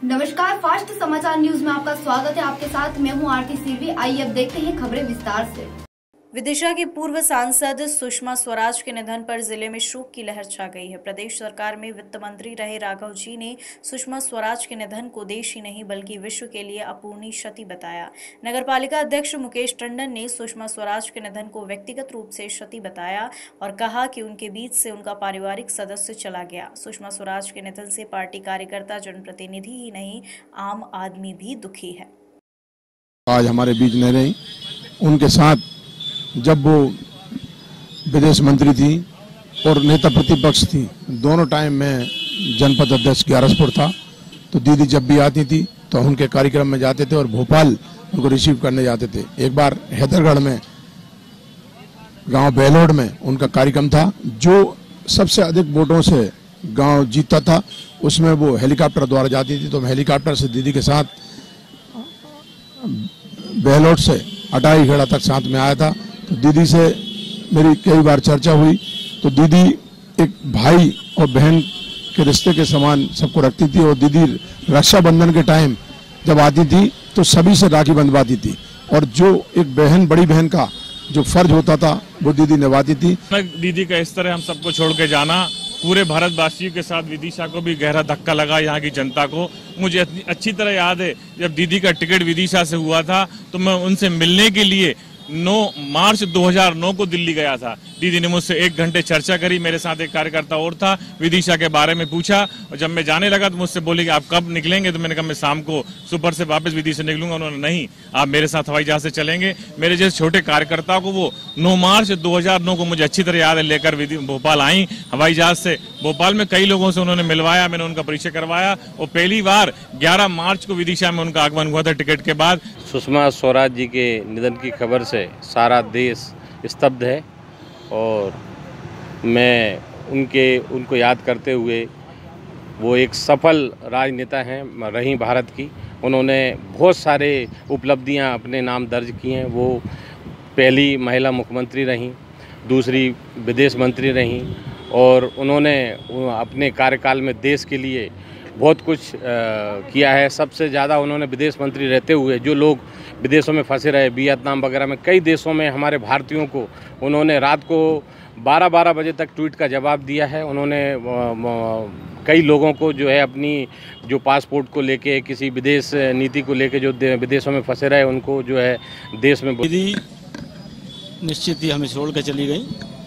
नमस्कार, फास्ट समाचार न्यूज में आपका स्वागत है। आपके साथ मैं हूं आरती सिरवी। आइए अब देखते हैं खबरें विस्तार से। विदिशा की पूर्व सांसद सुषमा स्वराज के निधन पर जिले में शोक की लहर छा गई है। प्रदेश सरकार में वित्त मंत्री रहे राघव जी ने सुषमा स्वराज के निधन को देश ही नहीं बल्कि विश्व के लिए अपूर्णीय क्षति बताया। नगरपालिका अध्यक्ष मुकेश टंडन ने सुषमा स्वराज के निधन को व्यक्तिगत रूप से क्षति बताया और कहा कि उनके बीच से उनका पारिवारिक सदस्य चला गया। सुषमा स्वराज के निधन से पार्टी कार्यकर्ता, जनप्रतिनिधि ही नहीं, आम आदमी भी दुखी है। आज हमारे बीच नहीं रही। उनके साथ जब वो विदेश मंत्री थी और नेता प्रतिपक्ष थी, दोनों टाइम में जनपद अध्यक्ष ग्यारसपुर था, तो दीदी जब भी आती थी तो उनके कार्यक्रम में जाते थे और भोपाल उनको रिसीव करने जाते थे। एक बार हैदरगढ़ में गांव बेलोड में उनका कार्यक्रम था, जो सबसे अधिक वोटों से गांव जीता था, उसमें वो हेलीकॉप्टर द्वारा जाती थी। तो मैं हेलीकॉप्टर से दीदी के साथ बेलोड से अटाई खेड़ा तक साथ में आया था। तो दीदी से मेरी कई बार चर्चा हुई। तो दीदी एक भाई और बहन के रिश्ते के समान सबको रखती थी और दीदी रक्षाबंधन के टाइम जब आती थी तो सभी से राखी बंधवाती थी और जो एक बहन, बड़ी बहन का जो फर्ज होता था वो दीदी निभाती थी। दीदी का इस तरह हम सबको छोड़ के जाना पूरे भारतवासियों के साथ विदिशा को भी गहरा धक्का लगा, यहाँ की जनता को। मुझे अच्छी तरह याद है जब दीदी का टिकट विदिशा से हुआ था तो मैं उनसे मिलने के लिए 9 मार्च 2009 को दिल्ली गया था। दीदी ने मुझसे 1 घंटे चर्चा करी। मेरे साथ एक कार्यकर्ता और था, विदिशा के बारे में पूछा और जब मैं जाने लगा तो मुझसे बोली कि आप कब निकलेंगे। तो मैंने कहा मैं शाम को सुपर से वापस विदिशा से निकलूंगा। उन्होंने नहीं, आप मेरे साथ हवाई जहाज से चलेंगे। मेरे जैसे छोटे कार्यकर्ता को वो 9 मार्च 2009 को मुझे अच्छी तरह याद है लेकर भोपाल आई हवाई जहाज से। भोपाल में कई लोगों से उन्होंने मिलवाया, मैंने उनका परिचय करवाया और पहली बार 11 मार्च को विदिशा में उनका आगमन हुआ था टिकट के बाद। सुषमा स्वराज जी के निधन की खबर से सारा देश स्तब्ध है और मैं उनको याद करते हुए, वो एक सफल राजनेता हैं रही भारत की। उन्होंने बहुत सारे उपलब्धियां अपने नाम दर्ज की हैं। वो पहली महिला मुख्यमंत्री रहीं, दूसरी विदेश मंत्री रहीं और उन्होंने अपने कार्यकाल में देश के लिए बहुत कुछ किया है। सबसे ज़्यादा उन्होंने विदेश मंत्री रहते हुए जो लोग विदेशों में फंसे रहे, वियतनाम वगैरह में, कई देशों में हमारे भारतीयों को उन्होंने रात को 12-12 बजे तक ट्वीट का जवाब दिया है। उन्होंने कई लोगों को जो है अपनी जो पासपोर्ट को लेके, किसी विदेश नीति को लेके जो विदेशों में फंसे रहे, उनको जो है देश में। दीदी निश्चित ही हमें छोड़ कर चली गई,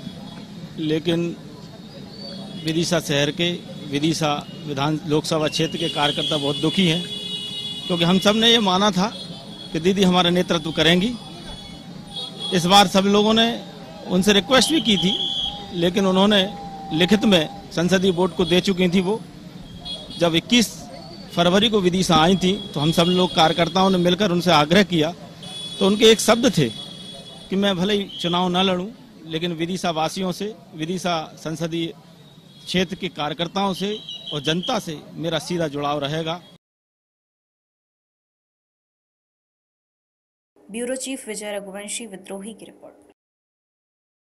लेकिन विदिशा शहर के, विदिशा विधान लोकसभा क्षेत्र के कार्यकर्ता बहुत दुखी हैं, क्योंकि हम सब ने ये माना था कि दीदी हमारा नेतृत्व करेंगी। इस बार सब लोगों ने उनसे रिक्वेस्ट भी की थी, लेकिन उन्होंने लिखित में संसदीय बोर्ड को दे चुकी थी। वो जब 21 फरवरी को विदिशा आई थी तो हम सब लोग कार्यकर्ताओं ने मिलकर उनसे आग्रह किया, तो उनके एक शब्द थे कि मैं भले ही चुनाव न लड़ूं, लेकिन विदिशा वासियों से, विदिशा संसदीय क्षेत्र के कार्यकर्ताओं से और जनता से मेरा सीधा जुड़ाव रहेगा। ब्यूरो चीफ विजय रघुवंशी, विद्रोही की रिपोर्ट।